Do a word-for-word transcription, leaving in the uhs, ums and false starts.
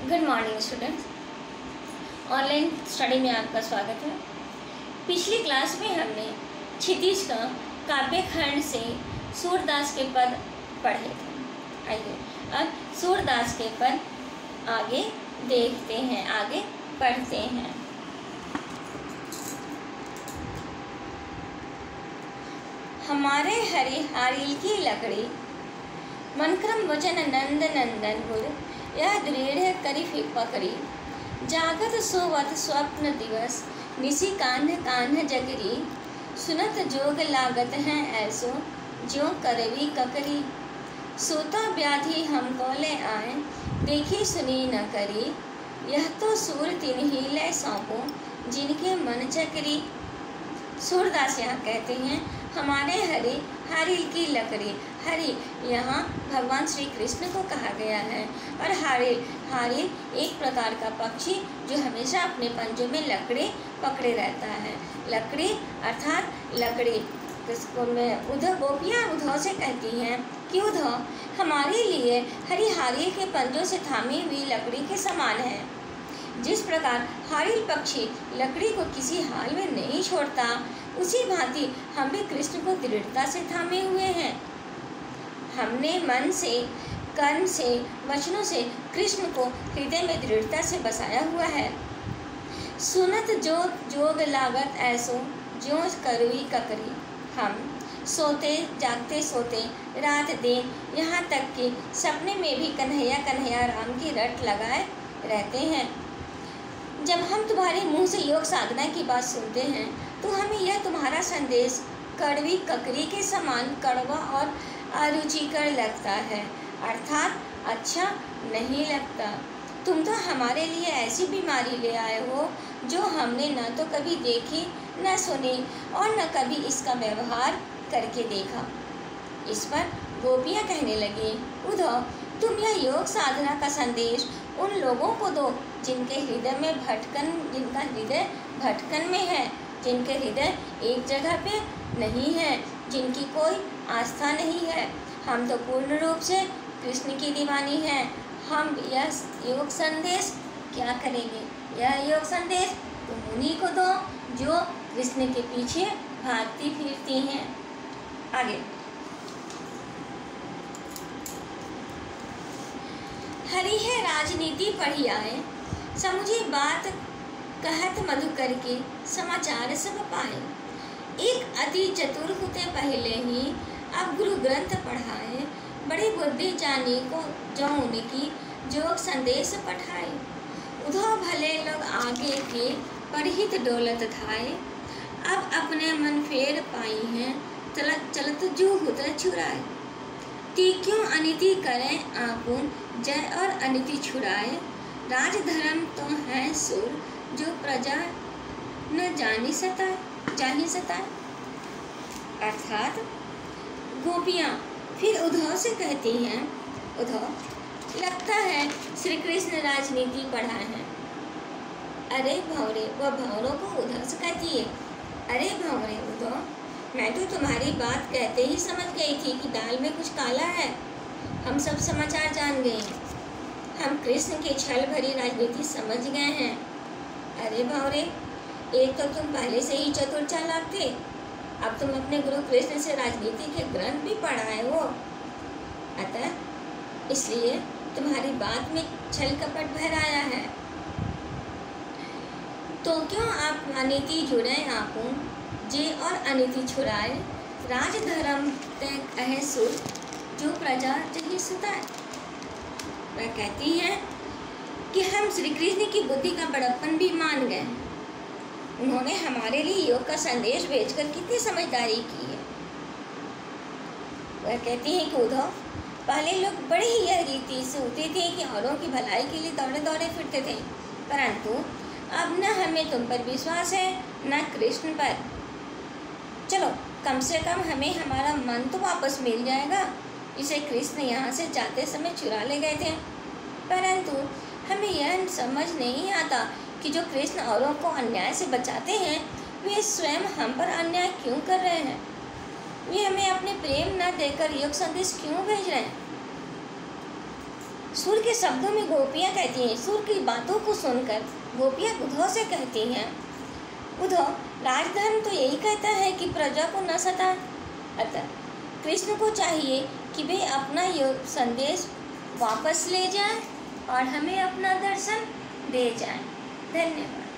Good morning students. Online study में आपका स्वागत है। पिछली क्लास में हमने क्षितिज का काव्य खंड से सूरदास के पद पढ़े थे। आइए अब सूरदास के पद आगे देखते हैं, आगे पढ़ते हैं। हमारे हरि हारिल की लकड़ी, मनक्रम वचन नंद नंदन गुर, यह दृढ़ करी फिर पकड़ी, जागत सोवत स्वप्न दिवस, निसी कान्ह कान्ह जगरी, सुनत जोग लागत हैं ऐसो, ज्यों करवी ककरी, सोता व्याधि हमको ले आए, देखी सुनी न करी, यह तो सूर तिन्ही ले सौंपो, जिनके मन चकरी। सूरदास यहाँ कहते हैं हमारे हरि हारिल की लकड़ी। हरि यहाँ भगवान श्री कृष्ण को कहा गया है और हारिल हारिल एक प्रकार का पक्षी जो हमेशा अपने पंजों में लकड़ी पकड़े रहता है। लकड़ी अर्थात लकड़ी किसको में उधो गोपियाँ उधो से कहती हैं कि उधो हमारे लिए हरि हारिल के पंजों से थामी हुई लकड़ी के समान है। जिस प्रकार हारिल पक्षी लकड़ी को किसी हाल में नहीं छोड़ता, उसी भांति हम भी कृष्ण को दृढ़ता से थामे हुए हैं। हमने मन से, कर्म से, वचनों से कृष्ण को हृदय में दृढ़ता से बसाया हुआ है। सुनत जो जोग लागत ऐसो, ज्यों करवी ककरी। हम सोते जागते सोते रात दिन, यहाँ तक कि सपने में भी कन्हैया कन्हैया राम की रट लगाए रहते हैं। जब हम तुम्हारे मुंह से योग साधना की बात सुनते हैं तो हमें यह तुम्हारा संदेश कड़वी ककरी के समान कड़वा और अरुचिकर लगता है, अर्थात अच्छा नहीं लगता। तुम तो हमारे लिए ऐसी बीमारी ले आए हो जो हमने न तो कभी देखी, न सुनी और न कभी इसका व्यवहार करके देखा। इस पर गोपियाँ कहने लगी, उद्धव तुम यह योग साधना का संदेश उन लोगों को दो जिनके हृदय में भटकन जिनका हृदय भटकन में है, जिनके हृदय एक जगह पे नहीं है, जिनकी कोई आस्था नहीं है। हम तो पूर्ण रूप से कृष्ण की दीवानी हैं। हम यह योग संदेश क्या करेंगे? यह योग संदेश तुम उन्हीं को दो जो कृष्ण के पीछे भागती फिरती हैं। आगे हरि है राजनीति पढ़ी आए, समझे बात कहत मधुकर के, समाचार सब पाए। एक अति चतुर होते पहले ही अब गुरु ग्रंथ पढ़ाए, बड़ी बुद्धि जानी को जो उनकी जोग संदेश पठाए। उधो भले लोग आगे के परहित डोलत थाए, अब अपने मन फेर पाई हैं, चलत चलत जू हुत छुराए। ती क्यों अनिति करें आपुन, जय और अनिति छुड़ाए। राजधर्म तो है सुर, जो प्रजा न जानी सताए जानी सताए। अर्थात गोपियाँ फिर उद्धव से कहती हैं, उद्धव लगता है श्री कृष्ण राजनीति पढ़ा है। अरे भंवरे, वह भंवरों को उद्धव से कहती है, अरे भंवरे उद्धव, मैं तो तुम्हारी बात कहते ही समझ गई थी कि दाल में कुछ काला है। हम सब समाचार जान गए हैं, हम कृष्ण की छल भरी राजनीति समझ गए हैं। अरे भंवरे, एक तो तुम पहले से ही चतुर चालाक थे, अब तुम अपने गुरु कृष्ण से राजनीति के ग्रंथ भी पढ़ाए हो, अतः इसलिए तुम्हारी बात में छल कपट भराया है। तो क्यों आप अनिति जुड़े आपू, जे और अनिति छुड़ाए। राजधर्म तय कहे सुर, जो प्रजा जही सुताए। वह कहती हैं कि हम श्री कृष्ण की बुद्धि का बड़प्पन भी मान गए। उन्होंने हमारे लिए योग का संदेश भेजकर कितनी समझदारी की है। वह कहती हैं कि उद्धव पहले लोग बड़े ही यह रीति से होते थे कि औरों की भलाई के लिए दौड़े दौड़े फिरते थे, परंतु अब न हमें तुम पर विश्वास है न कृष्ण पर। चलो कम से कम हमें हमारा मन तो वापस मिल जाएगा। इसे कृष्ण यहाँ से जाते समय चुरा ले गए थे, परंतु हमें यह समझ नहीं आता कि जो कृष्ण औरों को अन्याय से बचाते हैं, वे स्वयं हम पर अन्याय क्यों कर रहे हैं। वे हमें अपने प्रेम न देकर योग संदेश क्यों भेज रहे हैं। सूर के शब्दों में गोपियाँ कहती हैं, सूर की बातों को सुनकर गोपियाँ उद्धव से कहती हैं, उद्धव राजधर्म तो यही कहता है कि प्रजा को न सता। अतः कृष्ण को चाहिए कि वे अपना ये संदेश वापस ले जाएं और हमें अपना दर्शन दे जाएं। धन्यवाद।